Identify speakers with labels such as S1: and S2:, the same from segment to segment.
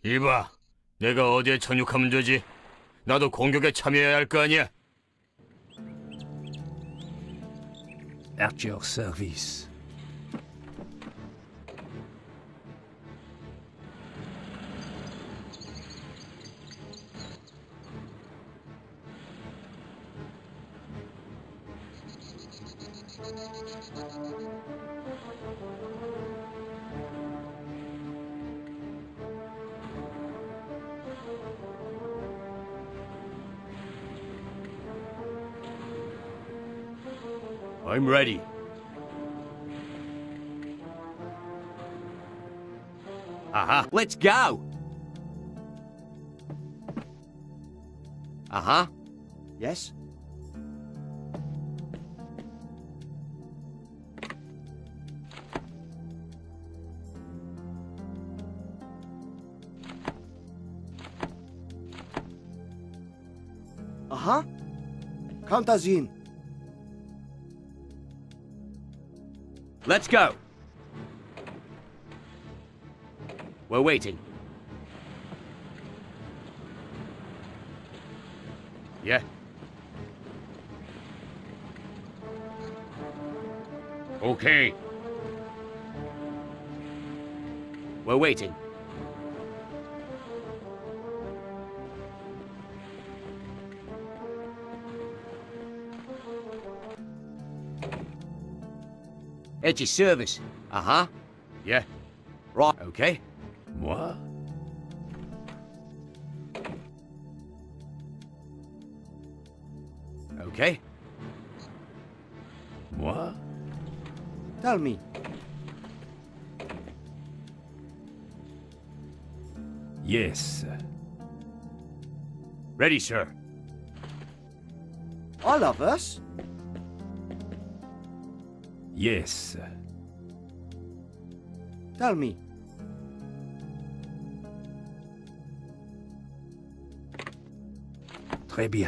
S1: 이봐, 내가 어디에 착륙하면 되지? 나도 공격에 참여해야 할 거 아니야?
S2: At your service.
S1: I'm ready.
S3: Uh-huh. Let's go. Uh-huh. Yes.
S4: Aha. Count us in.
S3: Let's go. We're waiting.
S1: Yeah. Okay.
S3: We're waiting. At your service. Uh-huh.
S1: Yeah.
S3: Right. Okay.
S2: Moi?
S3: Okay.
S2: Moi?
S4: Tell me.
S2: Yes.
S1: Ready, sir.
S4: All of us?
S2: Yes.
S4: Tell me.
S2: Très bien.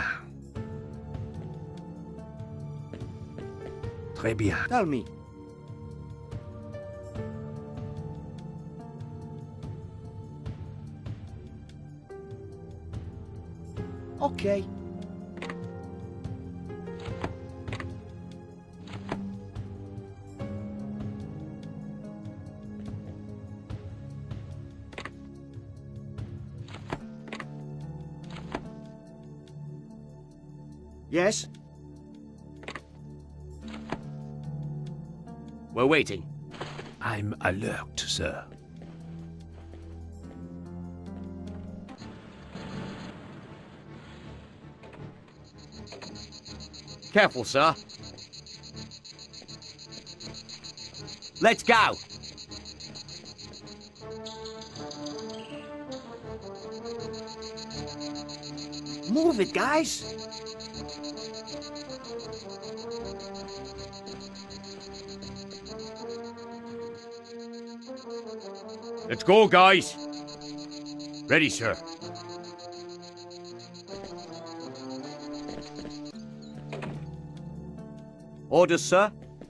S2: Très bien.
S4: Tell me. Okay. Yes?
S3: We're waiting.
S2: I'm alert, sir.
S3: Careful, sir. Let's go.
S4: Move it, guys!
S1: Let's go, guys. Ready, sir.
S3: Orders, sir.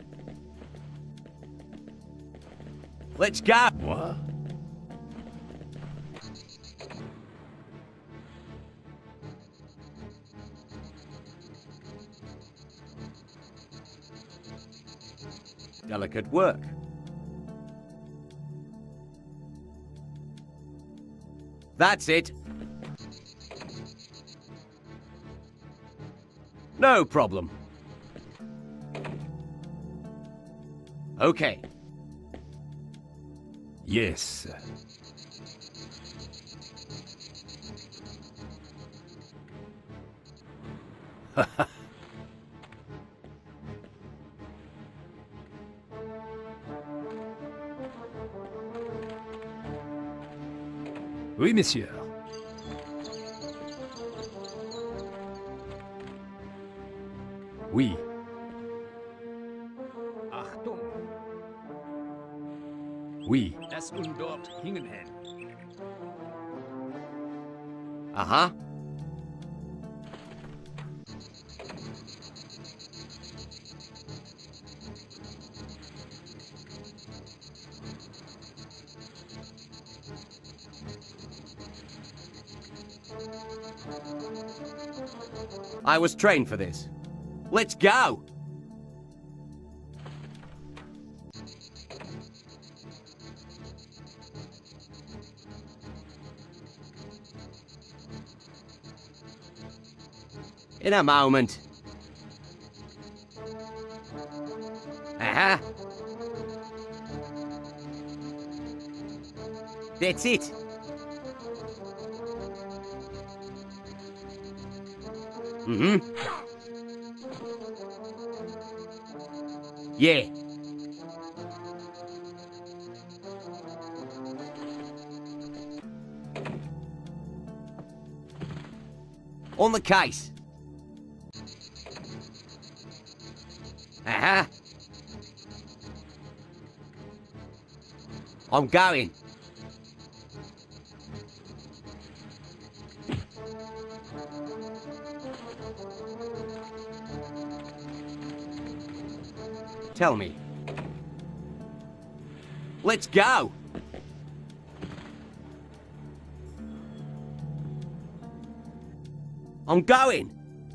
S3: Let's go.
S2: Moi?
S3: Delicate work. That's it. No problem. Okay.
S2: Yes. Oui, messieurs. Oui.
S5: Achtung,
S2: Oui.
S5: das und dort hingen hen.
S3: Uh-huh. I was trained for this. Let's go! In a moment. Uh-huh. That's it. Mm-hmm. Yeah. On the case. Uh-huh. I'm going. Tell me. Let's go! I'm going!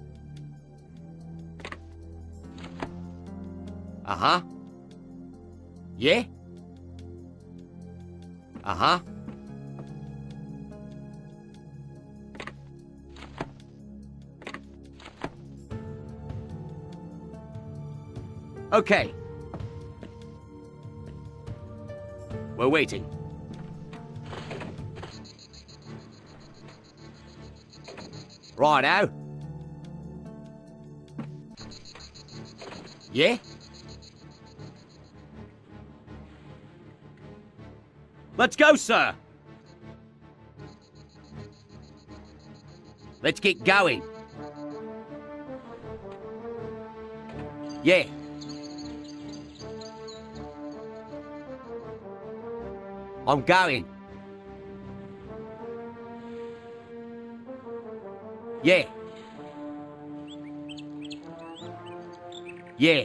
S3: Uh-huh. Yeah? Uh-huh. Okay. We're waiting. Righto. Yeah? Let's go, sir! Let's get going. Yeah. I'm going. Yeah. Yeah.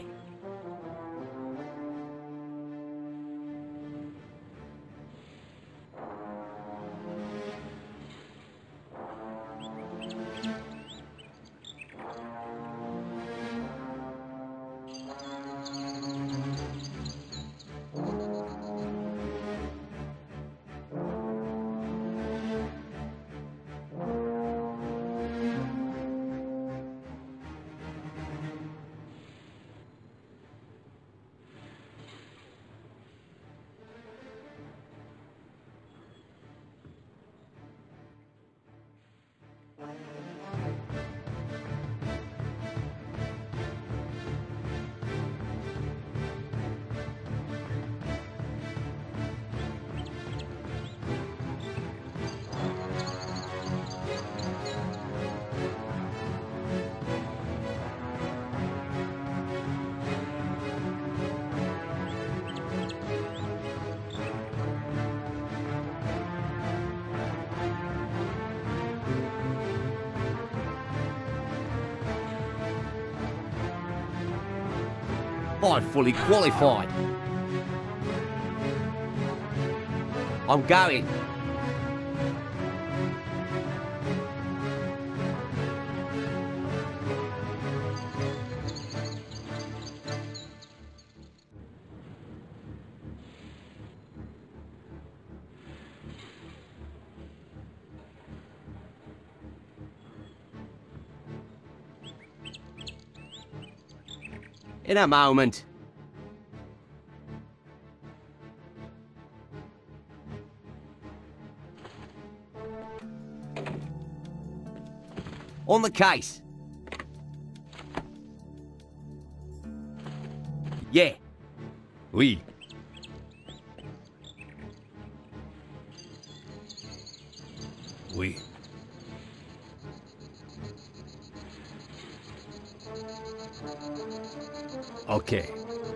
S3: I'm fully qualified. I'm going. In a moment. On the case. Yeah.
S2: Oui. Oui. Okay.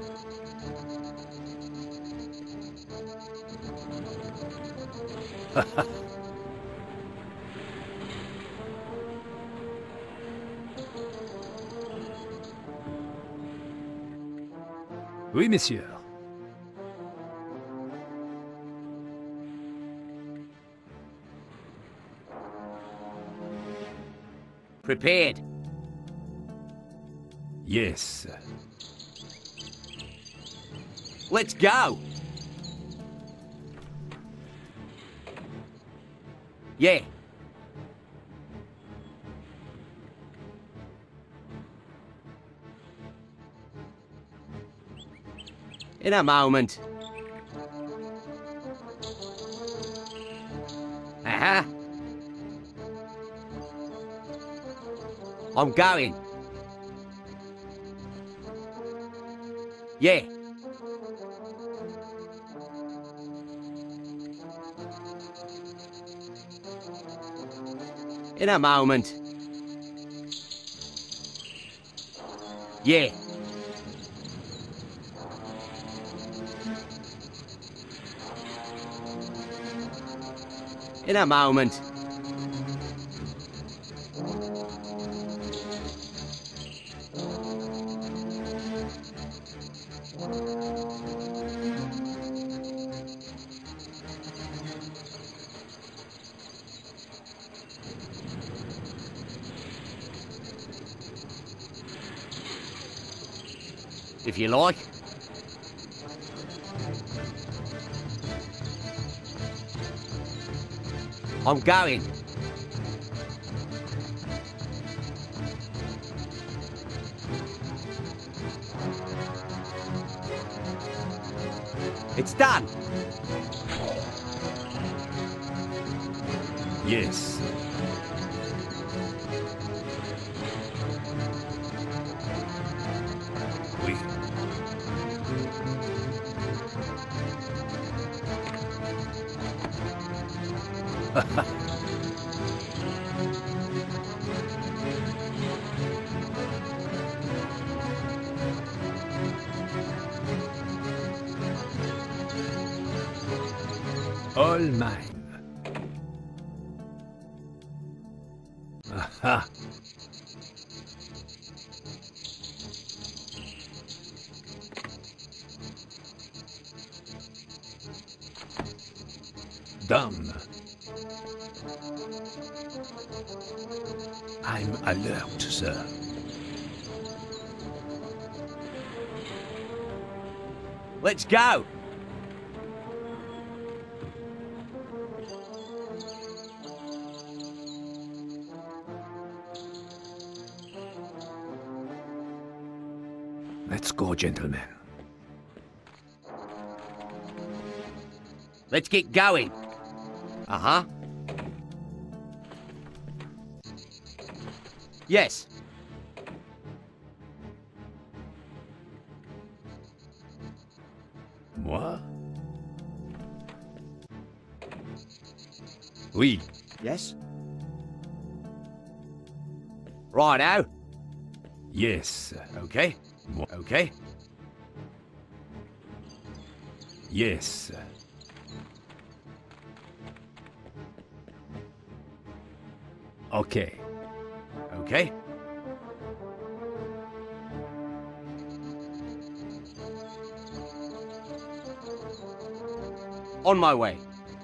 S2: Oui, monsieur.
S3: Prepared.
S2: Yes.
S3: Let's go. Yeah. In a moment. Uh-huh. I'm going. Yeah. In a moment. Yeah. In a moment. If you like. I'm going. It's done.
S2: Yes. Oui. All mine. Aha. Done. I'm alert, sir.
S3: Let's go.
S2: Let's go, gentlemen.
S3: Let's get going. Uh-huh. Yes.
S2: Moi? Oui.
S4: Yes?
S3: Righto.
S2: Yes.
S3: Okay. Okay.
S2: Yes. Okay.
S3: Okay. On my way.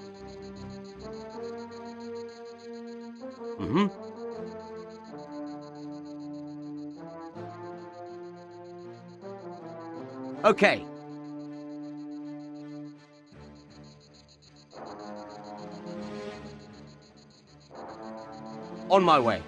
S3: Mm-hmm. Okay. On my way.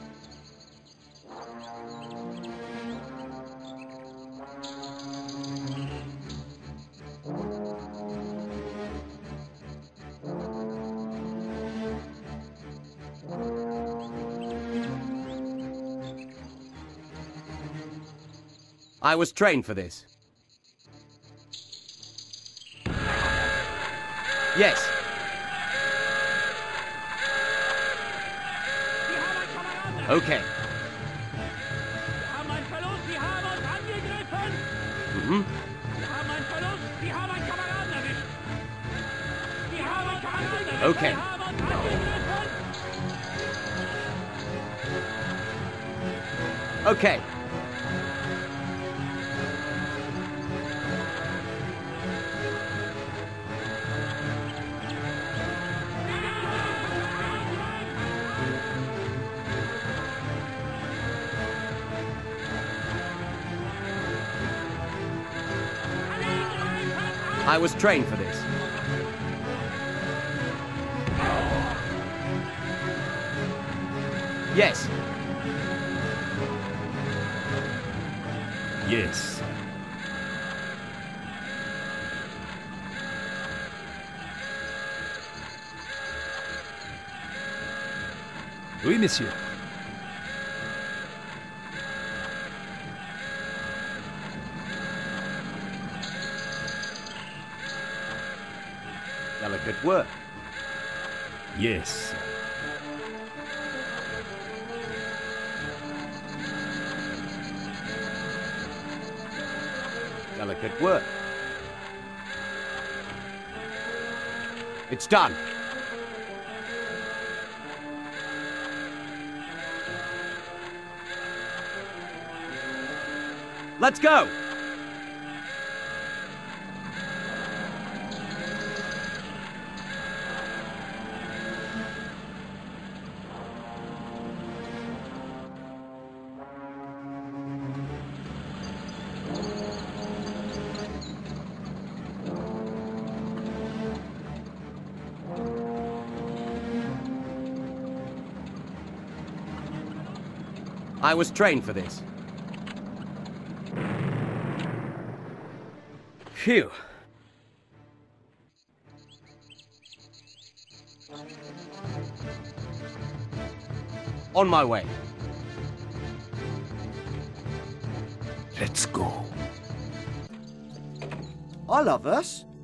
S3: I was trained for this. Yes. Okay. Mhm. Okay. Okay. I was trained for this. Yes.
S2: Yes. Oui, monsieur.
S3: Delicate work.
S2: Yes.
S3: Delicate work. It's done. Let's go! I was trained for this. Phew. On my way.
S2: Let's go.
S4: All of us?